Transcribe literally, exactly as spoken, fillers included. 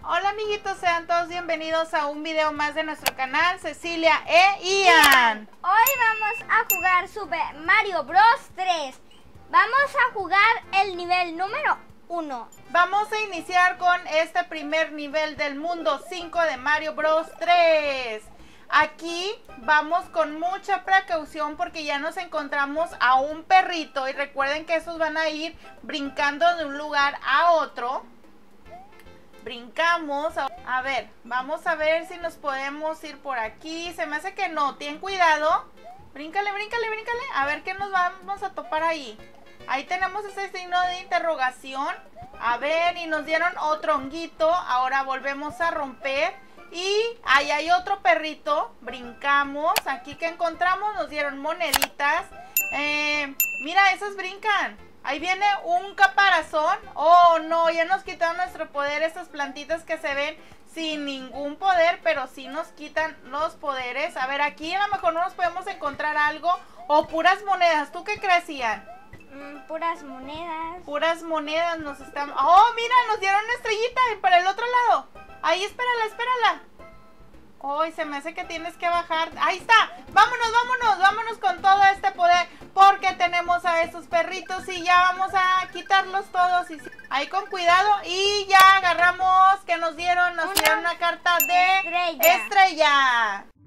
Hola amiguitos, sean todos bienvenidos a un video más de nuestro canal, Cecilia e Ian. Hoy vamos a jugar Super Mario Bros. tres. Vamos a jugar el nivel número uno. Vamos a iniciar con este primer nivel del mundo cinco de Mario Bros. tres. Aquí vamos con mucha precaución porque ya nos encontramos a un perrito y recuerden que esos van a ir brincando de un lugar a otro. Brincamos, a ver, vamos a ver si nos podemos ir por aquí. Se me hace que no, ten cuidado. Bríncale, bríncale, bríncale. A ver qué nos vamos a topar ahí. Ahí tenemos ese signo de interrogación. A ver, y nos dieron otro honguito. Ahora volvemos a romper. Y ahí hay otro perrito. Brincamos. Aquí que encontramos nos dieron moneditas. Eh, mira, esos brincan. Ahí viene un caparazón. Oh no, ya nos quitaron nuestro poder. Estas plantitas que se ven sin ningún poder, pero sí nos quitan los poderes. A ver, aquí a lo mejor no nos podemos encontrar algo. O puras monedas. ¿Tú qué crees, Ian? Mm, puras monedas. Puras monedas nos están... Oh, mira, nos dieron una estrellita para el otro lado. Ahí, espérala, espérala. Hoy se me hace que tienes que bajar. Ahí está. Vámonos, vámonos, vámonos con todo este poder. Porque tenemos a esos perritos y ya vamos a quitarlos todos. Y ahí con cuidado. Y ya agarramos que nos dieron. Nos Una dieron una carta de estrella. estrella.